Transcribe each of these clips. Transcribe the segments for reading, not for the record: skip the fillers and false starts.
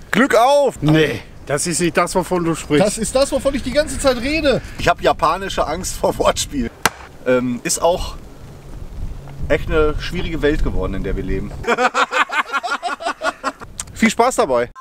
Glück auf! Nee, das ist nicht das, wovon du sprichst. Das ist das, wovon ich die ganze Zeit rede. Ich habe japanische Angst vor Wortspiel. Ist auch echt eine schwierige Welt geworden, in der wir leben. Viel Spaß dabei.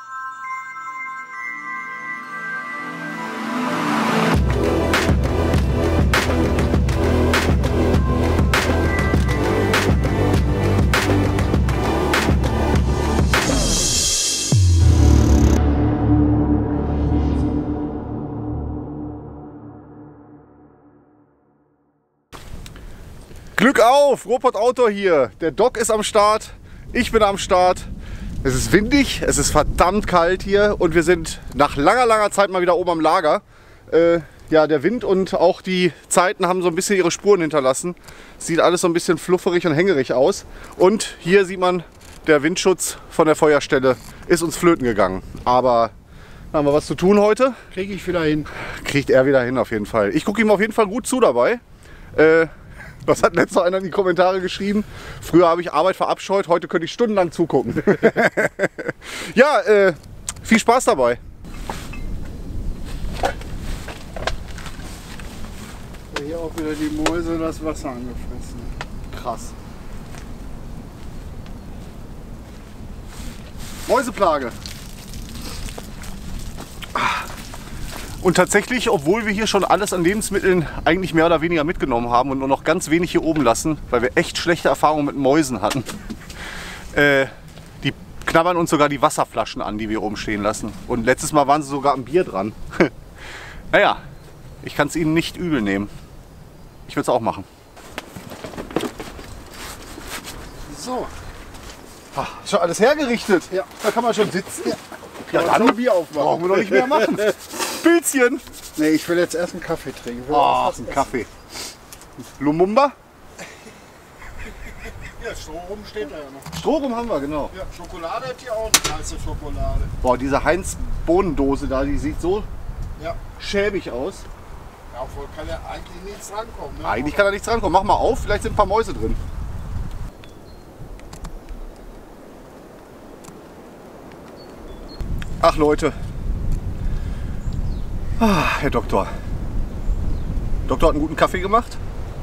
Glück auf! Ruhrpott Outdoor hier. Der Doc ist am Start. Ich bin am Start. Es ist windig, es ist verdammt kalt hier und wir sind nach langer Zeit mal wieder oben am Lager. Ja, der Wind und auch die Zeiten haben so ein bisschen ihre Spuren hinterlassen. Sieht alles so ein bisschen flufferig und hängerig aus. Und hier sieht man, der Windschutz von der Feuerstelle ist uns flöten gegangen. Aber haben wir was zu tun heute? Kriege ich wieder hin. Kriegt er wieder hin auf jeden Fall. Ich gucke ihm auf jeden Fall gut zu dabei. Was hat letzter einer in die Kommentare geschrieben? Früher habe ich Arbeit verabscheut, heute könnte ich stundenlang zugucken. Ja, viel Spaß dabei. Hier auch wieder die Mäuse das Wasser angefressen. Krass. Mäuseplage. Und tatsächlich, obwohl wir hier schon alles an Lebensmitteln eigentlich mehr oder weniger mitgenommen haben und nur noch ganz wenig hier oben lassen, weil wir echt schlechte Erfahrungen mit Mäusen hatten, die knabbern uns sogar die Wasserflaschen an, die wir oben stehen lassen. Und letztes Mal waren sie sogar am Bier dran. Naja, ich kann es ihnen nicht übel nehmen. Ich würde es auch machen. So. Ist schon alles hergerichtet. Ja. Da kann man schon sitzen. Ja, Ja, dann dann Bier aufmachen. brauchen wir noch nicht mehr machen. Pilzchen. Nee, ich will jetzt erst einen Kaffee trinken. Ich will Oh, erst was ein essen. Kaffee. Lumumba? Ja, Strohrum steht da ja noch. Strohrum haben wir, genau. Ja, Schokolade hat hier auch eine heiße Schokolade. Boah, diese Heinz-Bohnendose da, die sieht so Ja. schäbig aus. Ja, obwohl kann ja eigentlich nichts rankommen. Ne? Eigentlich kann da nichts rankommen. Mach mal auf, vielleicht sind ein paar Mäuse drin. Ach Leute. Herr Doktor. Doktor hat einen guten Kaffee gemacht.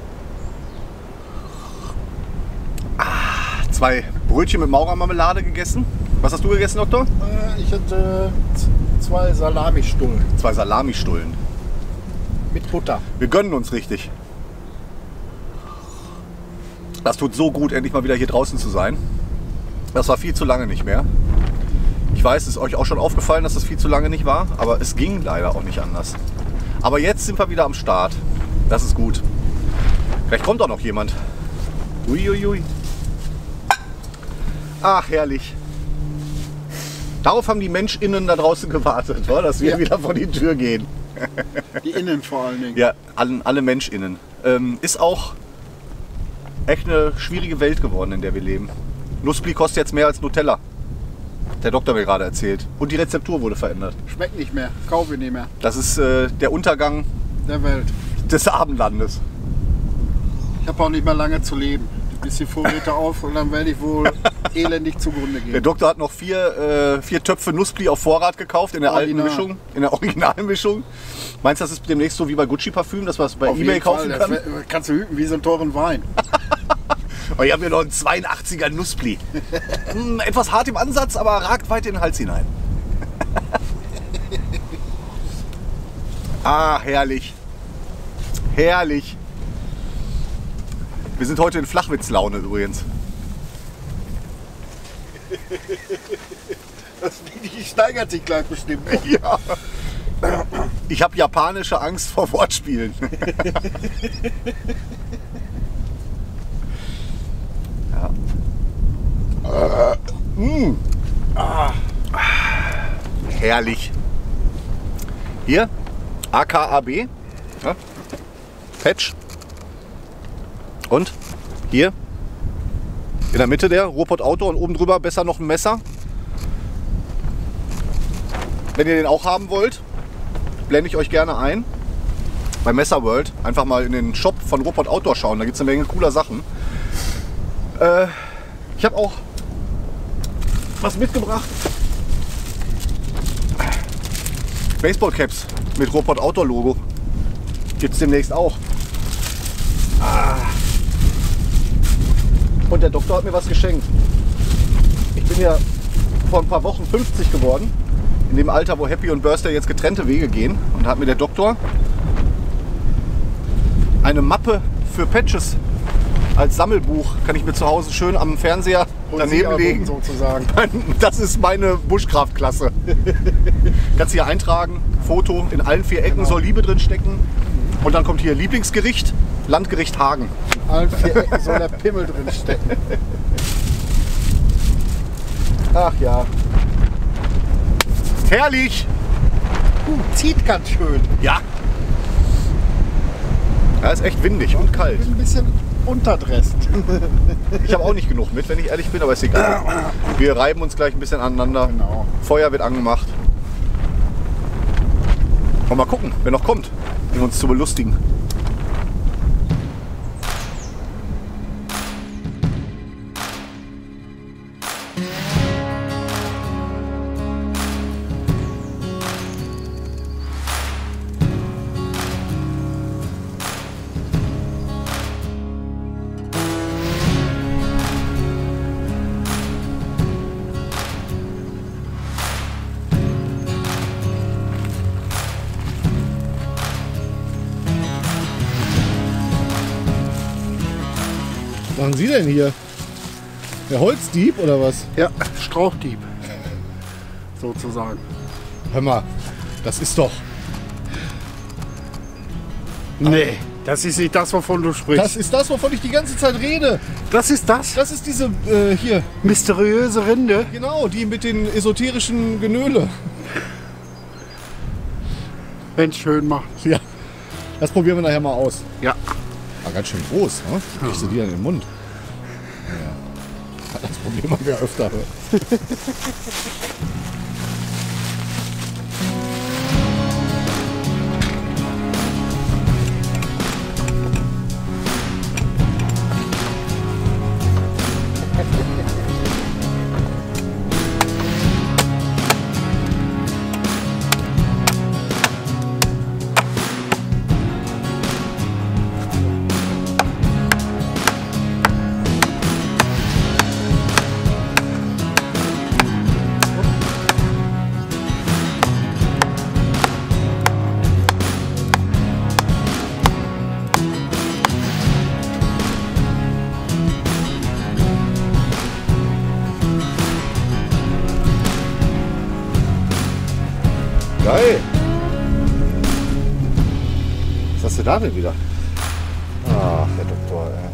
2 Brötchen mit Maurermarmelade gegessen. Was hast du gegessen, Doktor? Ich hatte 2 Salamistullen 2 Salamistullen. mit Butter. Wir gönnen uns richtig. Das tut so gut, endlich mal wieder hier draußen zu sein. Das war viel zu lange nicht mehr. Ich weiß, es ist euch auch schon aufgefallen, dass das viel zu lange nicht war, aber es ging leider auch nicht anders. Aber jetzt sind wir wieder am Start. Das ist gut. Vielleicht kommt auch noch jemand. Uiuiui. Ach, herrlich. Darauf haben die MenschInnen da draußen gewartet, dass wir wieder vor die Tür gehen. Die Innen vor allen Dingen. Ja, alle MenschInnen. Ist auch echt eine schwierige Welt geworden, in der wir leben. Nussbli kostet jetzt mehr als Nutella. Hat der Doktor mir gerade erzählt. Und die Rezeptur wurde verändert. Schmeckt nicht mehr, kaufe ich nicht mehr. Das ist der Untergang Der Welt. des Abendlandes. Ich habe auch nicht mehr lange zu leben. Ein bisschen Vorräte auf und dann werde ich wohl elendig zugrunde Der gehen. Doktor hat noch 4 Töpfe Nussbli auf Vorrat gekauft in der alten Original. Mischung, in der Originalmischung. Meinst du, das ist demnächst so wie bei Gucci Parfüm, dass man es bei Auf eBay jeden kaufen Fall, kann? das kannst du hüten wie so einen teuren Wein. Oh, ich habe hier noch einen 82er Nussbli. Etwas hart im Ansatz, aber ragt weit in den Hals hinein. Ah, herrlich. Herrlich. Wir sind heute in Flachwitzlaune übrigens. Die steigert sich gleich bestimmt. Ja. Ich habe japanische Angst vor Wortspielen. Ja. Herrlich. Hier, AKAB. Ja. Patch. Und hier in der Mitte der Ruhrpott Outdoor und oben drüber besser noch ein Messer. Wenn ihr den auch haben wollt, blende ich euch gerne ein. Bei Messer World einfach mal in den Shop von Ruhrpott Outdoor schauen, da gibt es eine Menge cooler Sachen. Ich habe auch was mitgebracht. Baseballcaps mit Ruhrpott Outdoor Logo. Gibt es demnächst auch. Und der Doktor hat mir was geschenkt. Ich bin ja vor ein paar Wochen 50 geworden. In dem Alter, wo Happy und Birthday jetzt getrennte Wege gehen. Und da hat mir der Doktor eine Mappe für Patches als Sammelbuch. Kann ich mir zu Hause schön am Fernseher daneben legen. Sozusagen. Das ist meine Buschkraftklasse. Kannst hier eintragen, Foto in allen 4 Ecken, soll Liebe drin stecken. Und dann kommt hier Lieblingsgericht, Landgericht Hagen. In allen 4 Ecken soll der Pimmel drin stecken. Ach ja. Herrlich! Zieht ganz schön. Ja. Ja, ist echt windig und kalt. Ich bin ein bisschen unterdresst. Ich habe auch nicht genug mit, wenn ich ehrlich bin, aber ist egal. Wir reiben uns gleich ein bisschen aneinander. Genau. Feuer wird angemacht. Und mal gucken, wer noch kommt, um uns zu belustigen. Was machen Sie denn hier? Der Holzdieb oder was? Ja, Strauchdieb. Sozusagen. Hör mal, das ist doch. Nee, das ist nicht das, wovon du sprichst. Das ist das, wovon ich die ganze Zeit rede. Das ist das? Das ist diese hier. Mysteriöse Rinde. Genau, die mit den esoterischen Genöle. Wenn es schön macht. Ja. Das probieren wir nachher mal aus. Ja. War ganz schön groß, ne? Kriegst du die in den Mund? Ja. Das Problem haben wir öfter. Geil! Was hast du da denn wieder? Ach, Herr Doktor, ey.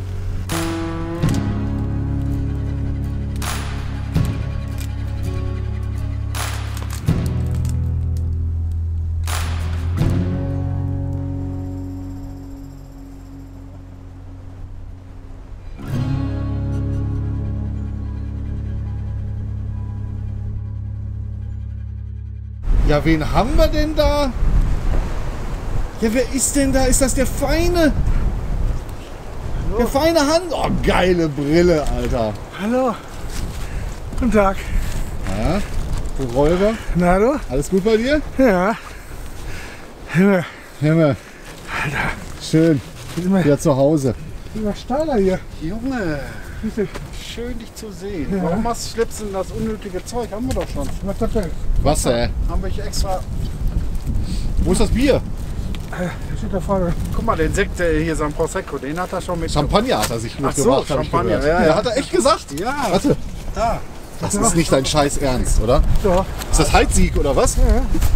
Ja, wen haben wir denn da? Ja, wer ist denn da? Ist das der Feine? Hallo. Der feine Hans? Oh, geile Brille, Alter. Hallo. Guten Tag. Ja, du Räuber. Na du? Alles gut bei dir? Ja. Himmel. Himmel. Alter. Schön. Wieder zu Hause. Lieber Steiler hier. Junge. Schön dich zu sehen. Ja. Warum schleppst du denn das unnötige Zeug? Haben wir doch schon. Was das denn? Wasser. Haben wir hier extra. Wo ist das Bier? Da steht da vorne. Guck mal, den Sekt hier, so ein Prosecco, den hat er schon mit. Champagner hat er sich Ach so, mitgebracht. Champagner. Ja, hat er echt gesagt? Ja. Warte. Da. Das ist nicht dein Scheiß Ernst, oder? Doch. Ist das Heizsieg oder was? Ja.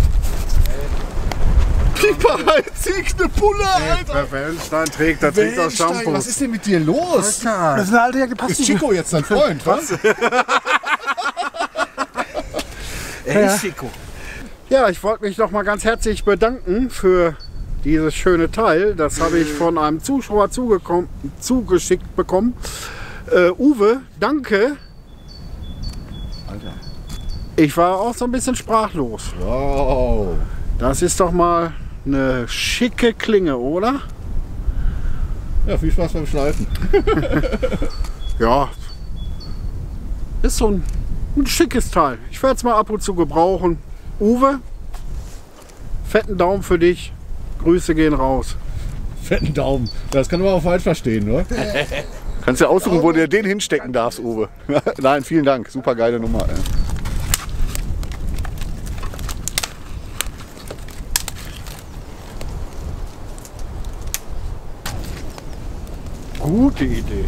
Krieg mal Heizsieg, eine Pulle, Alter. Wer Wellenstein trägt, der trägt das Shampoo. Was ist denn mit dir los? Alter. Das ist eine alte Jacke, passt Ist Chico jetzt dein Freund, was? Ja. Chico. Ja, ich wollte mich noch mal ganz herzlich bedanken für dieses schöne Teil. Das habe ich von einem Zuschauer zugeschickt bekommen. Uwe, danke. Alter. Ich war auch so ein bisschen sprachlos. Wow. Das ist doch mal eine schicke Klinge, oder? Ja, viel Spaß beim Schleifen. Ja, ist so ein schickes Teil. Ich werde es mal ab und zu gebrauchen. Uwe, fetten Daumen für dich. Grüße gehen raus. Fetten Daumen. Das kann man auch falsch verstehen, oder? Kannst ja aussuchen, wo du den hinstecken darfst, Uwe. Nein, vielen Dank. Super geile Nummer. Ey. Gute Idee.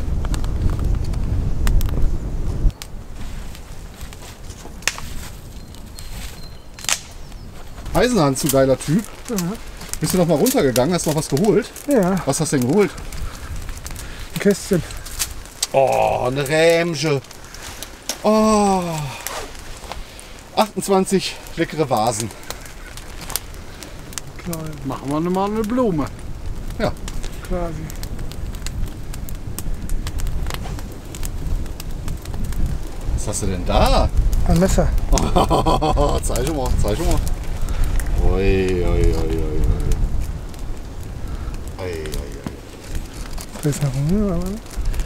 Eisenhans, du geiler Typ. Ja. Bist du noch mal runtergegangen? Hast noch was geholt? Ja. Was hast du denn geholt? Ein Kästchen. Oh, eine Rämsche. Oh. 28 leckere Vasen. Klar, machen wir mal eine Blume. Ja. Quasi. Was hast du denn da? Ein Messer. Zeig schon mal, zeig schon mal. Ui, ui, ui, ui, ui. Ui, ui, ui. Das ist noch Hunger, aber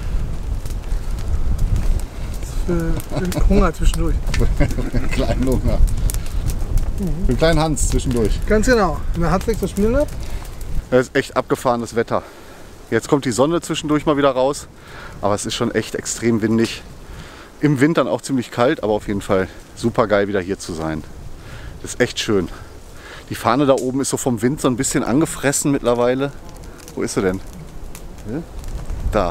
für den Hunger zwischendurch. Einen kleinen Hunger. Für den kleinen Hans zwischendurch. Ganz genau. Man hat nichts zu spielen ab. Das ist echt abgefahrenes Wetter. Jetzt kommt die Sonne zwischendurch mal wieder raus, aber es ist schon echt extrem windig. Im Wind dann auch ziemlich kalt, aber auf jeden Fall super geil wieder hier zu sein. Das ist echt schön. Die Fahne da oben ist so vom Wind so ein bisschen angefressen mittlerweile. Wo ist sie denn? Ja? Da.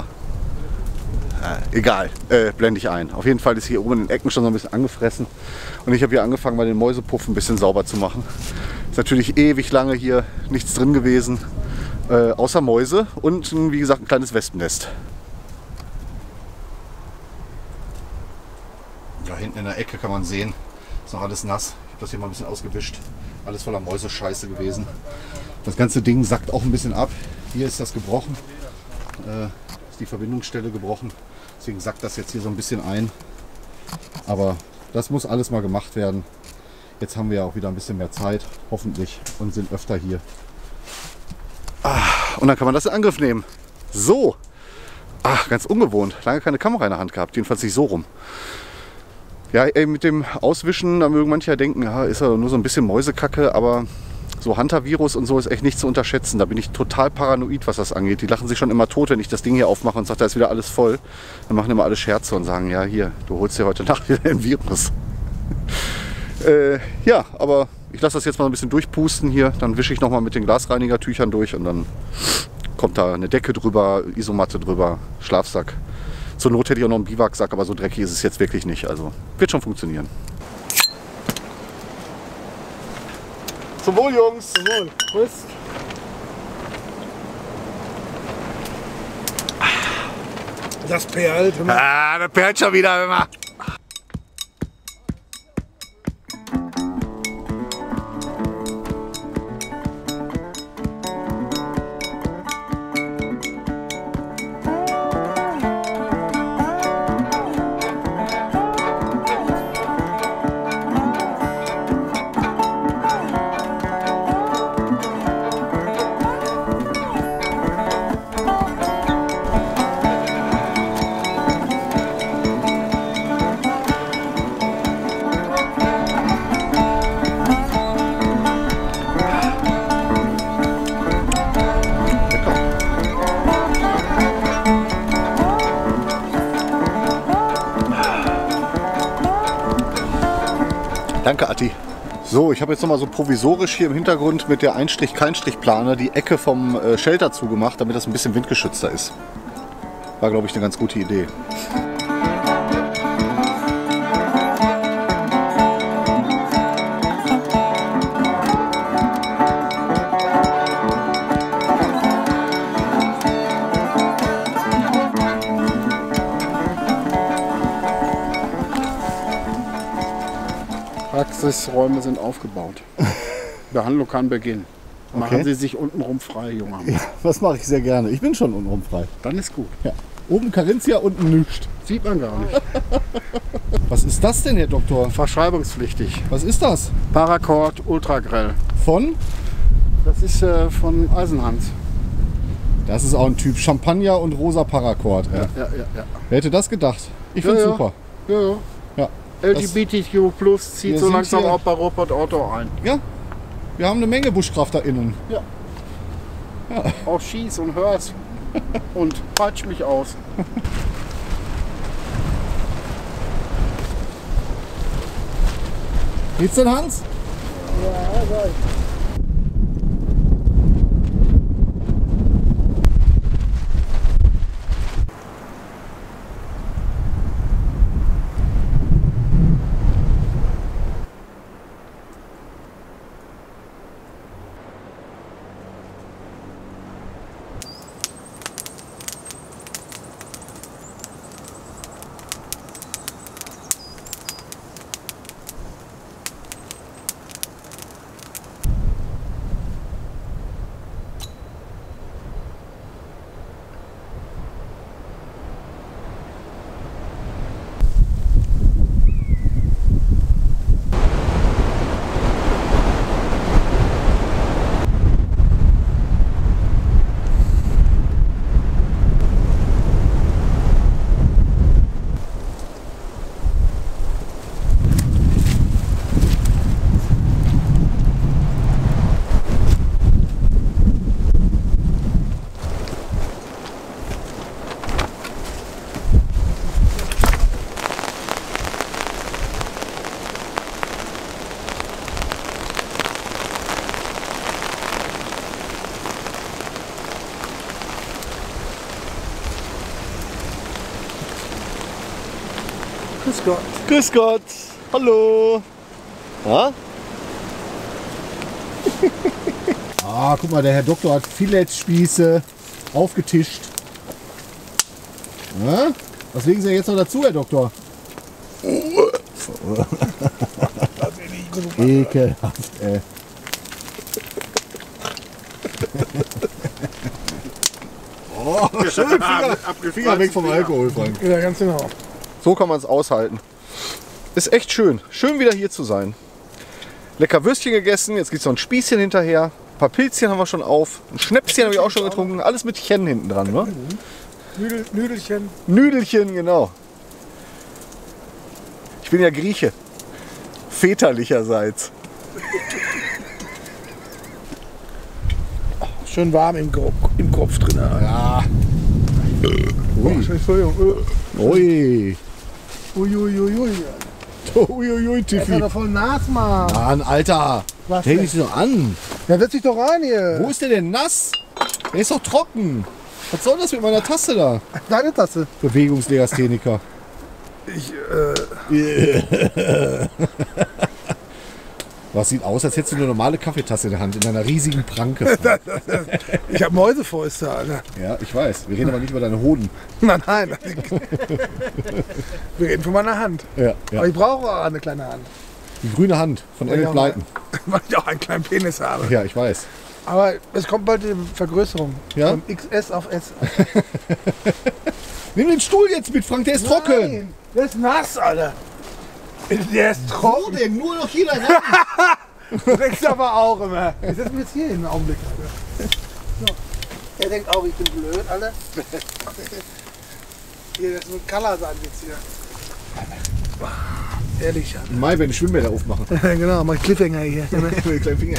Egal, blende ich ein. Auf jeden Fall ist hier oben in den Ecken schon so ein bisschen angefressen. Und ich habe hier angefangen, mal den Mäusepuff ein bisschen sauber zu machen. Ist natürlich ewig lange hier nichts drin gewesen, außer Mäuse und wie gesagt ein kleines Wespennest. Ja, hinten in der Ecke kann man sehen, ist noch alles nass. Ich habe das hier mal ein bisschen ausgewischt. Alles voller Mäusescheiße gewesen. Das ganze Ding sackt auch ein bisschen ab. Hier ist das gebrochen. Ist die Verbindungsstelle gebrochen. Deswegen sackt das jetzt hier so ein bisschen ein. Aber das muss alles mal gemacht werden. Jetzt haben wir ja auch wieder ein bisschen mehr Zeit, hoffentlich, und sind öfter hier. Und dann kann man das in Angriff nehmen. So. Ach, ganz ungewohnt. Lange keine Kamera in der Hand gehabt. Jedenfalls nicht so rum. Ja, ey, mit dem Auswischen, da mögen manche ja denken, ja, ist ja nur so ein bisschen Mäusekacke, aber so Hantavirus und so ist echt nicht zu unterschätzen. Da bin ich total paranoid, was das angeht. Die lachen sich schon immer tot, wenn ich das Ding hier aufmache und sage, da ist wieder alles voll. Dann machen immer alle Scherze und sagen, ja, hier, du holst dir heute Nacht wieder ein Virus. Ja, aber ich lasse das jetzt mal ein bisschen durchpusten hier. Dann wische ich nochmal mit den Glasreinigertüchern durch und dann kommt da eine Decke drüber, Isomatte drüber, Schlafsack. Zur Not hätte ich auch noch einen Biwaksack, aber so dreckig ist es jetzt wirklich nicht. Also wird schon funktionieren. Zum Wohl, Jungs! Zum Wohl. Prost. Das perlt. Ah, das perlt schon wieder immer. Danke, Atti. So, ich habe jetzt noch mal so provisorisch hier im Hintergrund mit der Einstrich-Keinstrich-Plane die Ecke vom Shelter zugemacht, damit das ein bisschen windgeschützter ist. War, glaube ich, eine ganz gute Idee. Praxisräume sind aufgebaut. Behandlung kann beginnen. Machen Sie sich untenrum frei, Junge. Ja, das mache ich sehr gerne. Ich bin schon untenrum frei. Dann ist gut. Ja. Oben Carinthia, unten nichts. Sieht man gar nicht. Was ist das denn, Herr Doktor? Verschreibungspflichtig. Was ist das? Paracord Ultra Grell. Von? Das ist von Eisenhans. Das ist auch ein Typ. Champagner und rosa Paracord. Ja. Wer hätte das gedacht? Ich finde es super. Ja. Ja. LGBTQ+ zieht so langsam auch bei Robert Otto ein. Ja. Wir haben eine Menge BuschkrafterInnen. Ja. Auch schieß und hör's und peitsch mich aus. Geht's denn, Hans? Ja, right. Grüß Gott. Grüß Gott. Hallo. Ja? Ah, guck mal, der Herr Doktor hat Filetspieße aufgetischt. Ja? Was legen Sie jetzt noch dazu, Herr Doktor? Ekelhaft, ey. Oh, schön, Finger weg vom Alkohol, Frank. Ja, ganz genau. So kann man es aushalten. Ist echt schön. Schön wieder hier zu sein. Lecker Würstchen gegessen, jetzt gibt es noch ein Spießchen hinterher. Ein paar Pilzchen haben wir schon auf. Ein Schnäpschen habe ich auch schon getrunken. Alles mit Chen hinten dran, ne? Nüdelchen. Nüdelchen, genau. Ich bin ja Grieche. Väterlicherseits. Schön warm im Kopf drin. Ja. Ui. Entschuldigung. Ui. Uiuiui. Uiuiui, Das ist Tiffy. doch voll nass, Mann. Mann, Alter. Was Häng denn? dich doch an. Ja, setz dich doch rein hier. Wo ist der denn nass? Der ist doch trocken. Was soll das mit meiner Tasse da? Deine Tasse. Bewegungslegastheniker. Was sieht aus, als hättest du eine normale Kaffeetasse in der Hand, in einer riesigen Pranke. Ich hab Mäusefäuste, Alter. Ja, ich weiß. Wir reden aber nicht über deine Hoden. Nein. Wir reden von meiner Hand. Ja, ja. Aber ich brauche auch eine kleine Hand. Die grüne Hand von Emmett Blyton. Weil ich auch einen kleinen Penis habe. Ja, ich weiß. Aber es kommt bald die Vergrößerung. Ja? Von XS auf S. Nimm den Stuhl jetzt mit, Frank, der ist trocken. Nein, der ist nass, Alter. Der ist Wo trocken. denn? Nur noch hier rein. Du denkst aber auch immer. Ich setz mich jetzt hier in den Augenblick, Alter. So. Er denkt auch, ich bin blöd, Alter. Hier, das muss Color sein jetzt hier. Ehrlich, Alter. Im Mai, wenn die Schwimmbäder aufmachen. Genau, mach ich Cliffhanger hier. Mit dem kleinen Finger.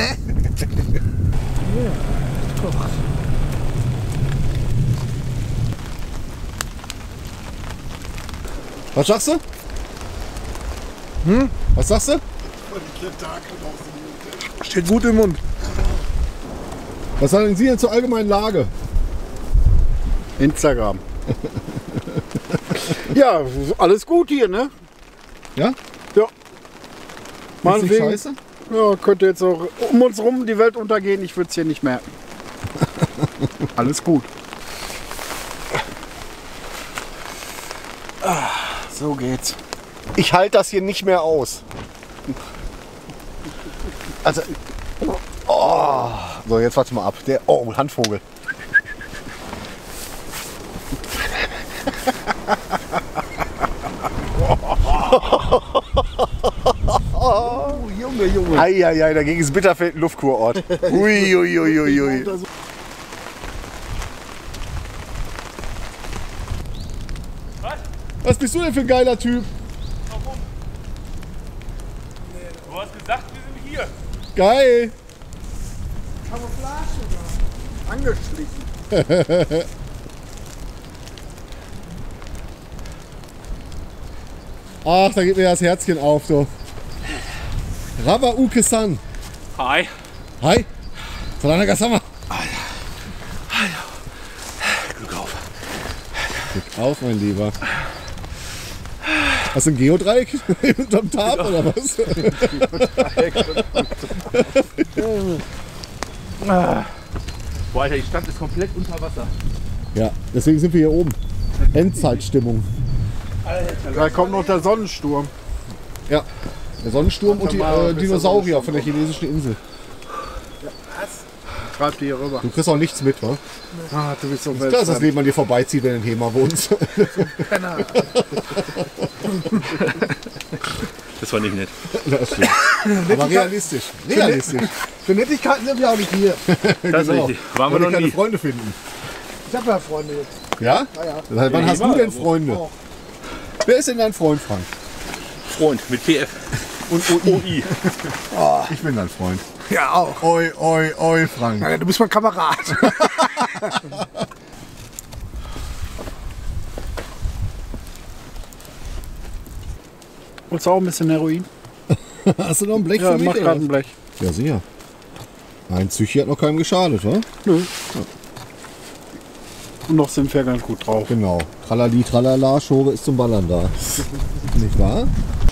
Was sagst du? Was sagst du? Steht gut im Mund. Was sagen Sie denn zur allgemeinen Lage? Instagram. Ja, alles gut hier, ne? Ja? Ja. Findest du nicht Meinetwegen, scheiße? ja, könnte jetzt auch um uns rum die Welt untergehen, ich würde es hier nicht merken. Alles gut. So geht's. Ich halte das hier nicht mehr aus. Also. Oh. So, jetzt warte mal ab. Oh, Handvogel. Oh, Junge. Eieiei, dagegen ist Bitterfeld ein Luftkurort. Ui. Was bist du denn für ein geiler Typ? Warum? Du hast gesagt, wir sind hier. Geil. Camouflage da. Angeschlichen. Ach, da geht mir das Herzchen auf, so. Raba-Uke-san. Hi. Hi. Solana Gasama. Glück auf. Glück auf, mein Lieber. Hast du ein Geodreieck unterm Tarp oder was? Boah, Alter, die Stadt ist komplett unter Wasser. Ja, deswegen sind wir hier oben. Endzeitstimmung. Da kommt noch der Sonnensturm. Ja, der Sonnensturm und die Dinosaurier von der chinesischen Insel. Treibt die hier rüber. Du kriegst auch nichts mit, wa? Ah, du bist so Das ist das Leben an dir vorbeizieht, wenn du in Hema wohnst. Das war nicht nett. Das stimmt. Aber realistisch. Realistisch. Für Nettigkeiten sind wir auch nicht hier. Das ist richtig. Waren wir Wollen noch keine nie. Freunde finden. Ich habe ja Freunde jetzt. Ja? Ja. Das heißt, wann hast du denn Freunde? Auch. Wer ist denn dein Freund, Frank? Freund mit PF. Und OI. Ich bin dein Freund. Ja, auch. Oi, Frank. Ja, du bist mein Kamerad. Wolltest du auch ein bisschen Heroin? Hast du noch ein Blech Ja, für mich? mach oder gerade was? ein Blech. Ja, sicher. Ein Psychi hat noch keinem geschadet, wa? Nö. Und noch sind wir ganz gut drauf. Genau. Tralali, tralala, Schobe ist zum Ballern da. Nicht wahr?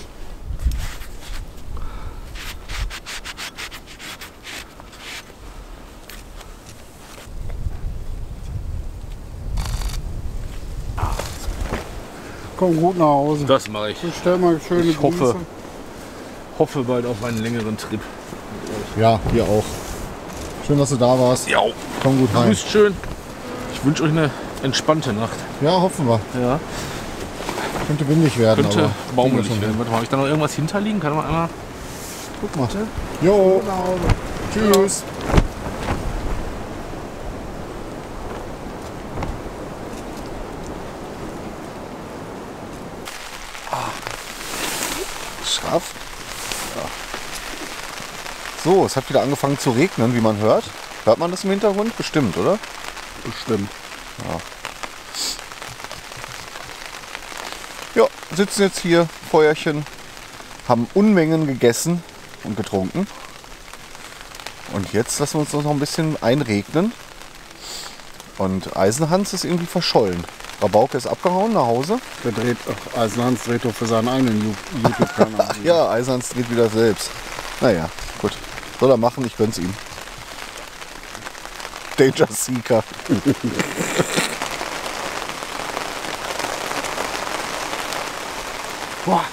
Komm gut nach Hause. Das mache ich. Stell mal schöne Ich hoffe. Grüße. Hoffe bald auf einen längeren Trip. Ja, hier auch. Schön, dass du da warst. Ja. Komm gut rein. Grüßt schön. Ich wünsche euch eine entspannte Nacht. Ja, hoffen wir. Ja. Könnte windig werden, Könnte aber baumelig kriegen wir werden. Warte mal, habe ich da noch irgendwas hinterliegen? Kann man einmal. Guck mal. Jo, Nach Hause. tschüss. Scharf. Ja. So, es hat wieder angefangen zu regnen, wie man hört. Hört man das im Hintergrund? Bestimmt, oder? Bestimmt. Ja, sitzen jetzt hier, Feuerchen, haben Unmengen gegessen und getrunken. Und jetzt lassen wir uns noch ein bisschen einregnen. Und Eisenhans ist irgendwie verschollen. Rabauke ist abgehauen nach Hause. Der dreht, Eisenhans dreht doch für seinen eigenen YouTube-Kanal. Ach ja, Eisenhans dreht wieder selbst. Naja, gut. Soll er machen, ich gönn's ihm. Danger Seeker. Boah.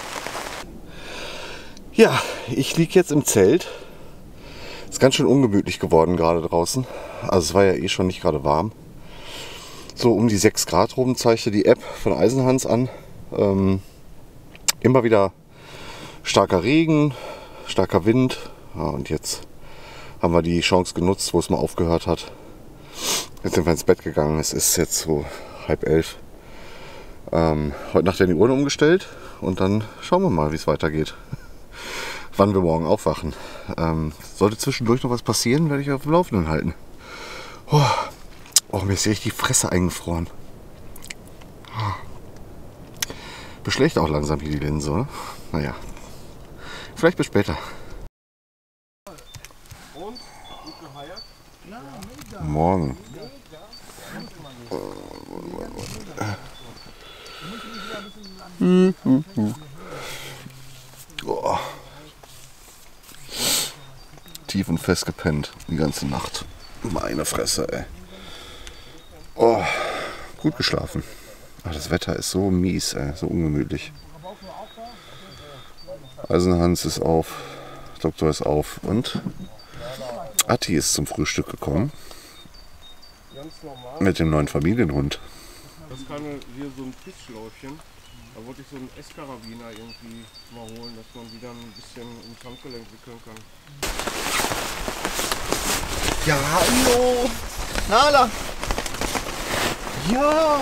Ja, ich liege jetzt im Zelt. Ist ganz schön ungemütlich geworden gerade draußen. Also es war ja eh schon nicht gerade warm. So um die 6 Grad rum zeigte die App von Eisenhans an. Immer wieder starker Regen, starker Wind. Ja, und jetzt haben wir die Chance genutzt, wo es mal aufgehört hat. Jetzt sind wir ins Bett gegangen. Es ist jetzt so 10:30. Heute Nacht werden die Uhren umgestellt und dann schauen wir mal, wie es weitergeht. Wann wir morgen aufwachen. Sollte zwischendurch noch was passieren, werde ich auf dem Laufenden halten. Oh, mir ist richtig die Fresse eingefroren. Beschlägt auch langsam hier die Linse, oder? Naja, vielleicht bis später. Morgen. Oh. Tief und fest gepennt die ganze Nacht. Meine Fresse, ey. Oh, gut geschlafen. Ach, das Wetter ist so mies, ey, so ungemütlich. Eisenhans ist auf, Doktor ist auf und Atti ist zum Frühstück gekommen. Mit dem neuen Familienhund. Das kann hier so ein Pissschläufchen. Da wollte ich so einen S-Karabiner irgendwie mal holen, dass man die dann ein bisschen ins Handgelenk wickeln kann. Ja, hallo! Nala! Ja!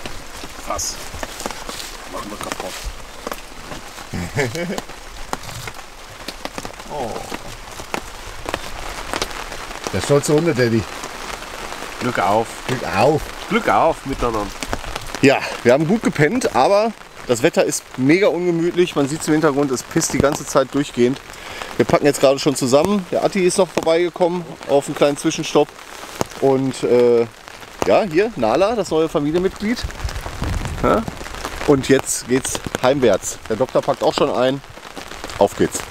Krass. Machen wir kaputt. Oh. Der stolze Hunde, Daddy. Glück auf. Glück auf. Glück auf miteinander. Ja, wir haben gut gepennt, aber das Wetter ist mega ungemütlich. Man sieht es im Hintergrund, es pisst die ganze Zeit durchgehend. Wir packen jetzt gerade schon zusammen. Der Atti ist noch vorbeigekommen auf einen kleinen Zwischenstopp. Und ja, hier Nala, das neue Familienmitglied. Ja? Und jetzt geht's heimwärts. Der Doktor packt auch schon ein. Auf geht's.